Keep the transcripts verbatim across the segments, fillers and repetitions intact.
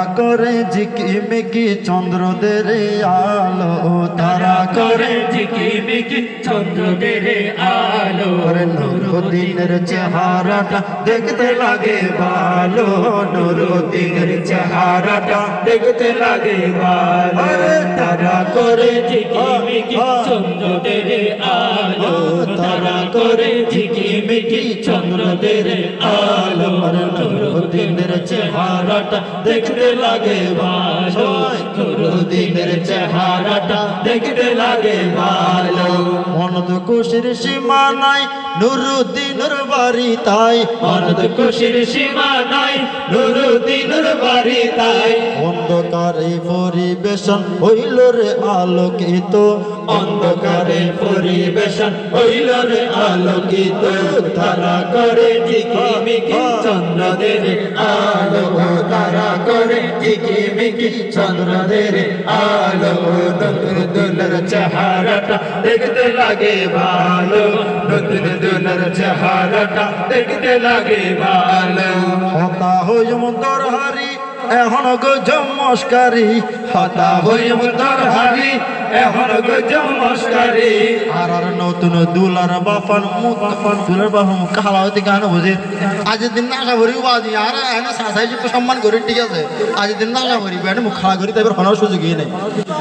করে ঝিকিমিকি চন্দ্রদের আলো, তারা করে ঝিকিমিকি চন্দ্রদের আলো। নুরুদ্দিনের চেহারাটা দেখতে লাগে ভালো, নুরুদ্দিনের চেহারাটা দেখতে লাগে ভালো। তারা করে ঝিকিমিকি চন্দ্রদের আলো, তারা করে ঝিকিমিকি চন্দ্রদের আলো। নুরুদ্দিনের চেহারাটা দেখতে লাগে ভালো, নুরুদ্দিনের চেহারাটা দেখতে লাগে ভালো। মনদ খুশির সীমা নাই নুরুদ্দিনের বাড়ি তাই, মনদ খুশির সীমা নাই নুরুদ্দিনের বাড়ি তাই। অন্ধকারে পরিবেশন হইল রে আলোকিত, অন্ধকারে পরিবেশন হইল রে আলোকিত। তারা করে ঝিকিমিকি চন্দ্রদের আলো, তারা করে ঝিকিমিকি চন্দ্রদের আলো। নুরুদ্দিনের চেহারাটা দেখতে লাগে ভালো, নুরুদ্দিনের চেহারাটা দেখতে লাগে ভালো। হতা হইম দরহারি এখন গজম মস্কারি, হতা হইম দরহারি এখন গজম মস্কারি। আর আর নতুন দুলার বাফান মুখ বাফান দুলার বাফান মুখ কালা হইতে গান বুঝে আজের দিন নাকা ভরি বাজি আর এনে সাসাই সম্মান করি ঠিক আছে, আজের দিন নাকা ভরি বেড়ে মুখ খাড়া করি তাই হনার সুযোগই নেই।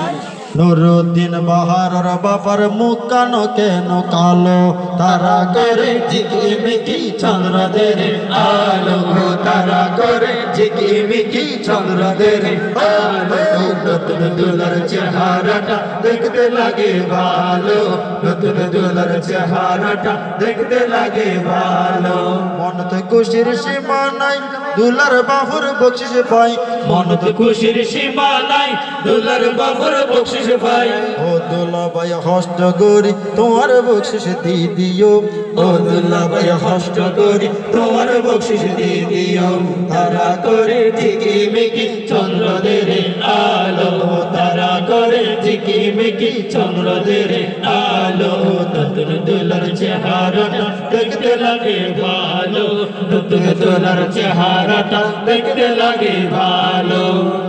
নুরুদ্দিন বাহারর বাবার মুখ কান কেন কালো, তারা করে ঝিকিমিকি চন্দ্রদের আলো, তারা করে ঝিকিমিকি চন্দ্রদের আলো। নতুন দুলার চেহারাটা দেখতে লাগে ভালো, নতুন দুলার চেহারাটা দেখতে লাগে ভালো। মনতে খুশির সীমা নাই দুলার বাহুর বকশিস পাই, মনতে খুশির সীমা নাই দুলার বাবুর বকশিস ভাই। ও দুলা ভাই হস্ত করি তোমার বকশিস দি দিও, ও দুলা ভাই হস্ত করি তোমার বকশিস দিয়ে দিও। তারা করে ঝিকিমিকি চন্দ্রদের আলো, তারা করে ঝিকিমিকি চন্দ্রদের আলো। নতুন দুলার চেহারাটা দেখতে লাগে ভালো, নতুন দুলার চেহারাটা দেখতে লাগে ভালো।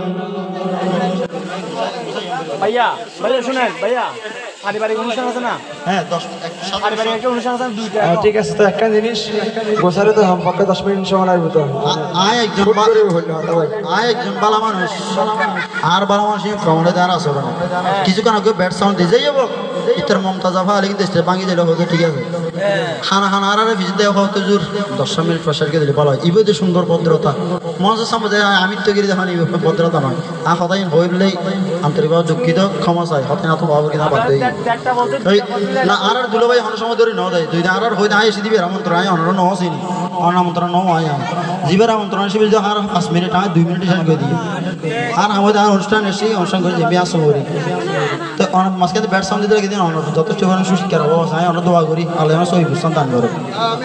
ভাইয়া ভাইয়া শুনেন ভাইয়া, পারিবারিক অনুষ্ঠান আছে না? হ্যাঁ দশ পারিবারিক একটা অনুষ্ঠান আছে দুইটা। ঠিক আছে, তো একটা জিনিস গোসারে তো পক্ষে দশ মিনিট সময় লাগবে তো। আয় একজন আয় একজন বালা মানুষ আর বালা মানুষ ভ্রমণে দেওয়ার আসবে না কিছুক্ষণ আগে ব্যাট সাউন্ড দিয়ে যাই যাবো ইতার মমতাজা ফালে কিন্তু ভাঙি দিলে হতো ঠিক আছে। খানা খানা আর ভিজিট দেওয়া হতো জোর দশ মিনিট প্রেশারকে দিলে ভালো হয়। ইবে যে সুন্দর ভদ্রতা মঞ্চের সামনে যায় আমি তো গিয়ে দেখানি ভদ্রতা নয় আর হতাই হইলেই আন্তরিকভাবে দুঃখিত ক্ষমা চাই হতাই না তো বাবু কিনা বাদ দেয় না আর আর দুলো ভাই অনেক সময় ধরে ন দেয় দুই আর আর হইতে আয় এসে দিবে আমন্ত্রণ আয় অনার ন আসেনি অন আমন্ত্রণ ন আয় জীবের আমন্ত্রণ হিসেবে যদি আর পাঁচ মিনিট আয় দুই মিনিট শেষ করে দিই আর আমাদের আর অনুষ্ঠান এসে অনুষ্ঠান করে যে আসো করি তো মাঝখানে ব্যাট সাউন্ড দিতে দিন যথেষ্ট পরিমাণে সুশিক্ষার অভাব আছে আমরা দোয়া করি আল্লাহ সহি বুঝতাম দান করে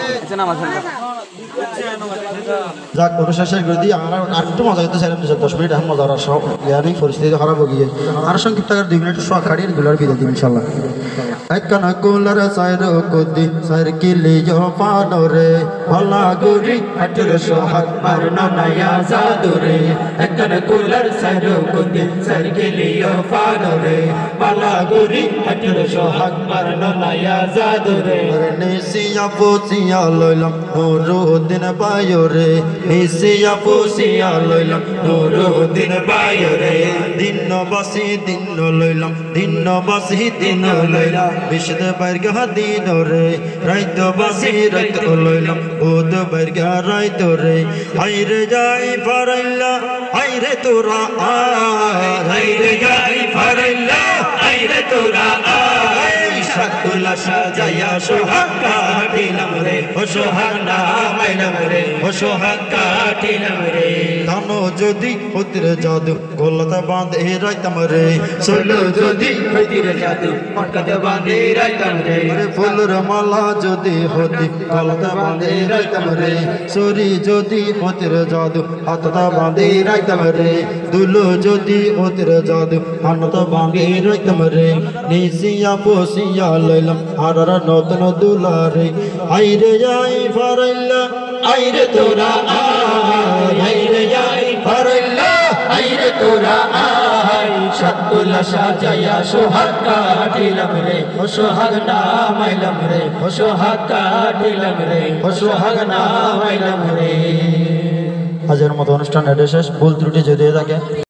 যাক অনুষ্ঠান শেষ করে দিই আমরা আর একটু মজা করতে চাইলাম দশ মিনিট এখন মজা আর সব ইয়ারই পরিস্থিতি খারাপ হয়ে গিয়ে আর সংক্ষিপ্ত আকার দুই মিনিট শোয়া কাটিয়ে গুলার বিদায় দিই ইনশাল্লাহ। একখানা কুলার সাইর কদি সাইর কিলি পানরে ভলা গুরি আঠারোশো হাত মারনো নয়া জাদুরে। একখানা কুলার সাইর কদি সাইর কিলিও পানরে ভলা গুরি আঠারোশো হাত মারনো নয়া জাদুরে। নিসিয়া পুসিয়া লইলাম নুরুদ্দিন বায়রে নিসিয়া পুসিয়া লইলাম নুরুদ্দিন বায়রে দিন বাসি দিন লইলাম দিন বাসি দিন লইলাম বিশদ বাইরগা দিন রে রাইত বাসি রাইত লইলাম ওদ বাইরগা রাইত রে আইরে যাই ফারাইল্লা আইরে তোরা আয় আইরে যাই ফারাইল্লা আইরে তোরা আয় সাতুলা সাজায়া সোহাগ কাটিলাম রে ও সোহাগ নামাইলাম রে ও সোহাগ কাটিলাম রে। ধন যদি হতির জাদু গোলতা বাঁধে রাইতাম রে সোলো যদি হতির জাদু মটকাতে বাঁধে রাইতাম রে। ফুলের মালা যদি হতি গলতা বাঁধে রাইতাম রে সরি যদি হতির জাদু হাতটা বাঁধে রাইতাম রে দুলো যদি হতির জাদু হাতটা বাঁধে রাইতাম রে নিসিয়া পসিয়া লইলাম আর নতুন দুলারে আইরে যাই ফারাইল্লা আইরে তোরা আয় আইরে যাই ফারাইল্লা আইরে তোরা আয় সাতগুলা সাজাইয়া সোহাগ কাটিলাম রে ও সোহাগ নামাইলাম রে ও সোহাগ কাটিলাম রে ও সোহাগ নামাইলাম রে। আজকের মতো অনুষ্ঠান এটা শেষ। ভুল ত্রুটি যদি থাকে